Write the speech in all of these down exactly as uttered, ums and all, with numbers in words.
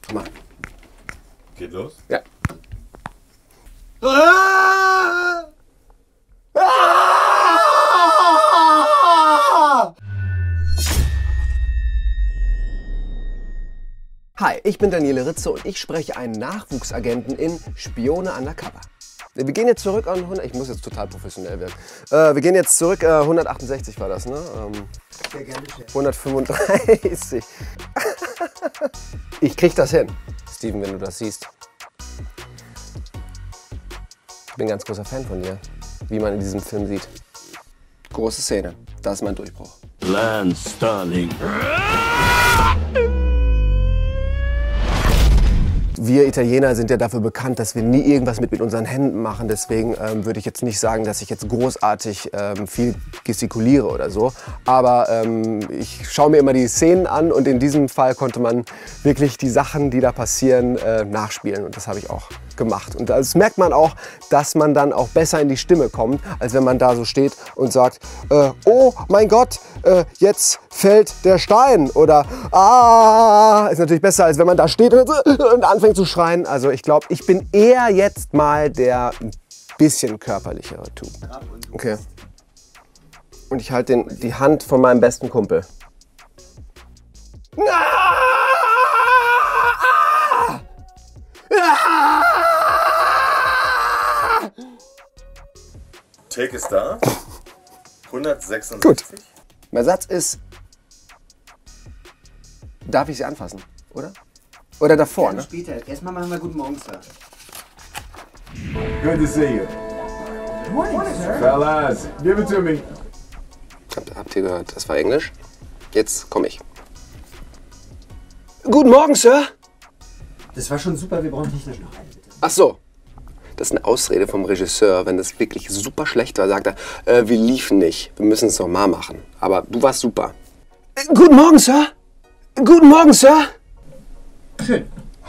Mach. Geht los? Ja. Ah! Ah! Hi, ich bin Daniele Ritze und ich spreche einen Nachwuchsagenten in Spione Undercover. Wir gehen jetzt zurück an hundert, ich muss jetzt total professionell werden. Äh, wir gehen jetzt zurück, äh, hundertachtundsechzig war das, ne? Ähm, Sehr gerne, Chef. hundertfünfunddreißig. Ich krieg das hin, Steven, wenn du das siehst. Ich bin ein ganz großer Fan von dir, wie man in diesem Film sieht. Große Szene, das ist mein Durchbruch. Lance Sterling. Wir Italiener sind ja dafür bekannt, dass wir nie irgendwas mit, mit unseren Händen machen. Deswegen ähm, würde ich jetzt nicht sagen, dass ich jetzt großartig ähm, viel gestikuliere oder so. Aber ähm, ich schaue mir immer die Szenen an und in diesem Fall konnte man wirklich die Sachen, die da passieren, äh, nachspielen. Und das habe ich auch gemacht. Und das merkt man auch, dass man dann auch besser in die Stimme kommt, als wenn man da so steht und sagt, äh, oh mein Gott, äh, jetzt fällt der Stein. Oder ah, ist natürlich besser, als wenn man da steht und, und anfängt zu schreien. Also ich glaube, ich bin eher jetzt mal der ein bisschen körperlichere Typ. Okay. Und ich halte die Hand von meinem besten Kumpel. Take ist da. hundertsechsundsechzig. Gut. Mein Satz ist, darf ich sie anfassen, oder? Oder davor, ne? Später. Erstmal machen wir Guten Morgen, Sir. Good to see you. Good morning, Sir. Fellas, give it to me. Habt, habt ihr gehört, das war Englisch? Jetzt komme ich. Guten Morgen, Sir. Das war schon super, wir brauchen technisch noch eine, bitte. Ach so. Das ist eine Ausrede vom Regisseur. Wenn das wirklich super schlecht war, sagt er, äh, wir liefen nicht. Wir müssen es nochmal machen. Aber du warst super. Äh, guten Morgen, Sir. Guten Morgen, Sir. Schön.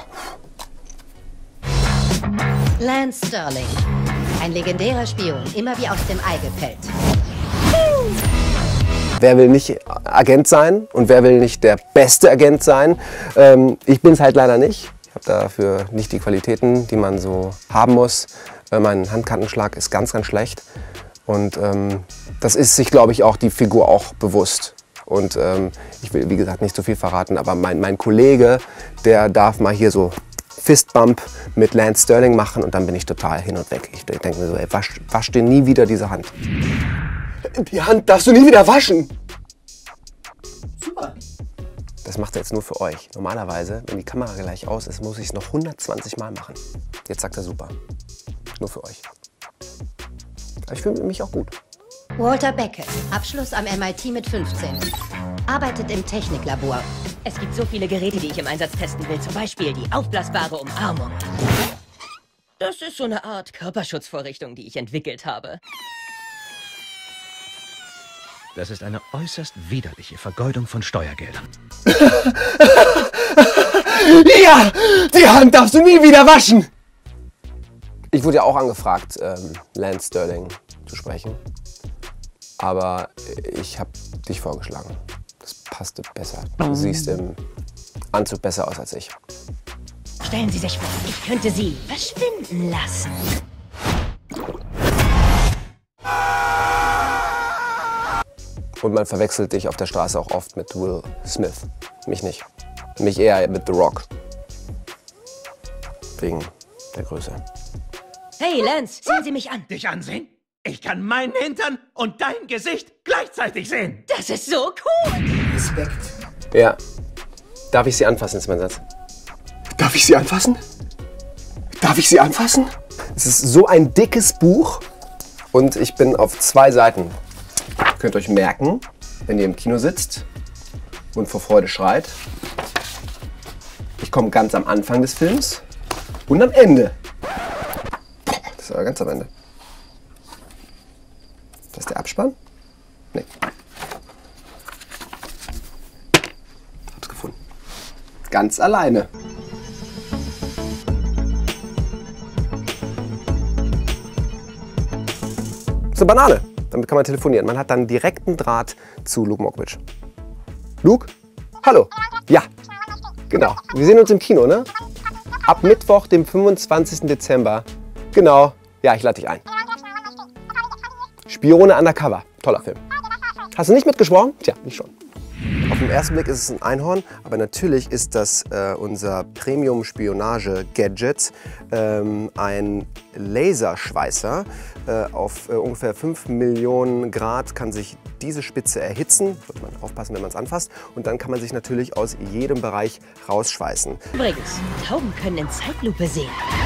Lance Sterling. Ein legendärer Spion, immer wie aus dem Ei gepellt. Wer will nicht Agent sein und wer will nicht der beste Agent sein? Ähm, ich bin es halt leider nicht. Ich habe dafür nicht die Qualitäten, die man so haben muss. Äh, mein Handkantenschlag ist ganz, ganz schlecht. Und ähm, das ist sich, glaube ich, auch die Figur auch bewusst. Und ähm, ich will, wie gesagt, nicht zu viel verraten, aber mein, mein Kollege, der darf mal hier so Fistbump mit Lance Sterling machen und dann bin ich total hin und weg. Ich denke mir so, ey, wasch, wasch dir nie wieder diese Hand. Die Hand darfst du nie wieder waschen. Super. Das macht er jetzt nur für euch. Normalerweise, wenn die Kamera gleich aus ist, muss ich es noch hundertzwanzig Mal machen. Jetzt sagt er super. Nur für euch. Aber ich fühle mich auch gut. Walter Beckett, Abschluss am M I T mit fünfzehn. Arbeitet im Techniklabor. Es gibt so viele Geräte, die ich im Einsatz testen will. Zum Beispiel die aufblasbare Umarmung. Das ist so eine Art Körperschutzvorrichtung, die ich entwickelt habe. Das ist eine äußerst widerliche Vergeudung von Steuergeldern. Ja, die Hand darfst du nie wieder waschen. Ich wurde ja auch angefragt, ähm, Lance Sterling zu sprechen. Aber ich habe dich vorgeschlagen. Das passte besser. Du siehst im Anzug besser aus als ich. Stellen Sie sich vor, ich könnte Sie verschwinden lassen. Und man verwechselt dich auf der Straße auch oft mit Will Smith. Mich nicht. Mich eher mit The Rock. Wegen der Größe. Hey, Lance, sehen Sie mich an. Dich ansehen? Ich kann meinen Hintern und dein Gesicht gleichzeitig sehen. Das ist so cool. Respekt. Ja. Darf ich sie anfassen, ist mein Satz. Darf ich sie anfassen? Darf ich sie anfassen? Es ist so ein dickes Buch und ich bin auf zwei Seiten. Ihr könnt euch merken, wenn ihr im Kino sitzt und vor Freude schreit. Ich komme ganz am Anfang des Films und am Ende. Das ist aber ganz am Ende. Das ist der Abspann? Nee. Hab's gefunden. Ganz alleine. Das ist eine Banane. Damit kann man telefonieren. Man hat dann direkten Draht zu Luke Mockridge. Luke? Hallo? Ja. Genau, wir sehen uns im Kino, ne? Ab Mittwoch, dem fünfundzwanzigsten Dezember. Genau, ja, ich lade dich ein. Spione Undercover, toller Film. Hast du nicht mitgeschworen? Tja, ich schon. Auf den ersten Blick ist es ein Einhorn, aber natürlich ist das äh, unser Premium-Spionage-Gadget, ähm, ein Laserschweißer. Äh, auf äh, ungefähr fünf Millionen Grad kann sich diese Spitze erhitzen, sollte man aufpassen, wenn man es anfasst, und dann kann man sich natürlich aus jedem Bereich rausschweißen. Übrigens, Tauben können in Zeitlupe sehen.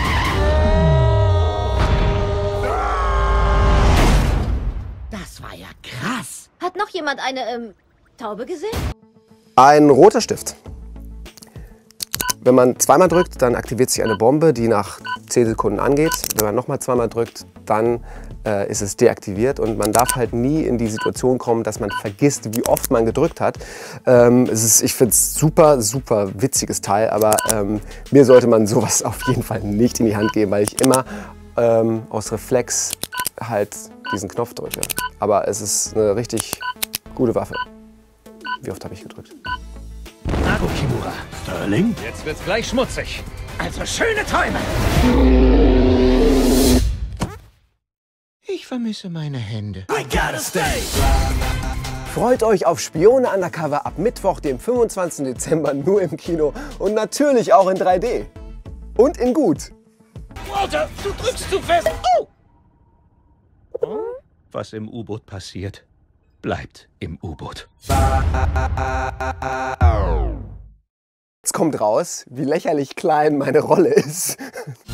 Das war ja krass. Hat noch jemand eine, ähm, Taube gesehen? Ein roter Stift. Wenn man zweimal drückt, dann aktiviert sich eine Bombe, die nach zehn Sekunden angeht. Wenn man nochmal zweimal drückt, dann äh, ist es deaktiviert. Und man darf halt nie in die Situation kommen, dass man vergisst, wie oft man gedrückt hat. Ähm, es ist, ich finde es super, super witziges Teil, aber ähm, mir sollte man sowas auf jeden Fall nicht in die Hand geben, weil ich immer ähm, aus Reflex halt diesen Knopf drücke. Aber es ist eine richtig gute Waffe. Wie oft habe ich gedrückt? Na gut, Kimura. Sterling? Jetzt wird's gleich schmutzig. Also schöne Träume. Ich vermisse meine Hände. I gotta stay. Freut euch auf Spione Undercover ab Mittwoch, dem fünfundzwanzigsten Dezember, nur im Kino und natürlich auch in drei D. Und in gut. Walter, du drückst zu fest. Oh! Was im U-Boot passiert, bleibt im U-Boot. Jetzt kommt raus, wie lächerlich klein meine Rolle ist.